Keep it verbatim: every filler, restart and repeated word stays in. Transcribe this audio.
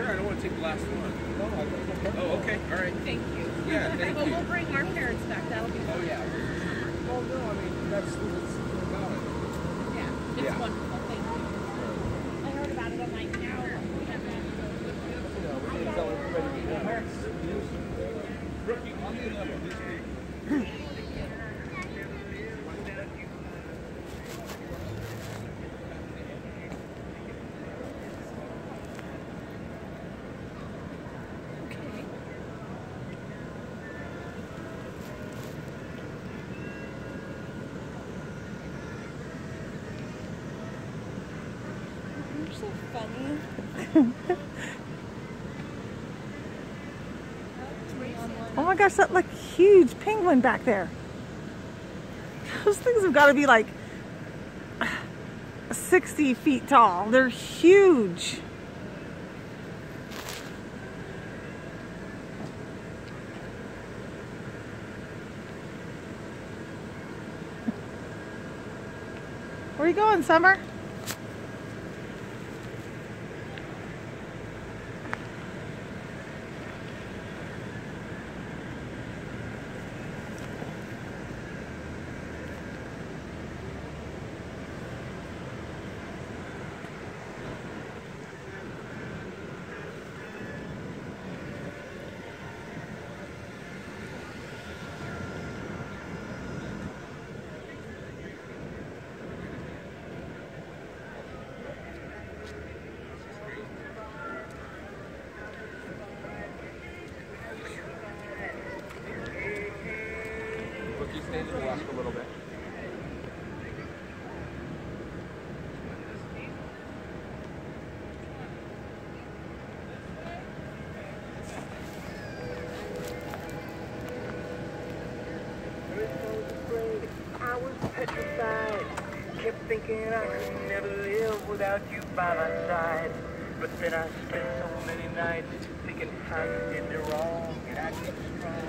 Sure, I don't want to take the last one. Oh, okay. All right. Thank you. Yeah, thank but you. we'll bring our parents back. That'll be fun. Oh, yeah. Well, no, I mean, that's what's about it. Yeah, it's Yeah. wonderful. Thank you. I heard about it. I'm like, no. Rookie, on the level. You're so funny. Oh my gosh, that like huge penguin back there. Those things have got to be like sixty feet tall. They're huge. Where are you going, Summer? Rookie, stay to the left a little bit. I was petrified, kept thinking I could never live without you by my side. But then I spent so many nights thinking how you did me wrong and I kept strong.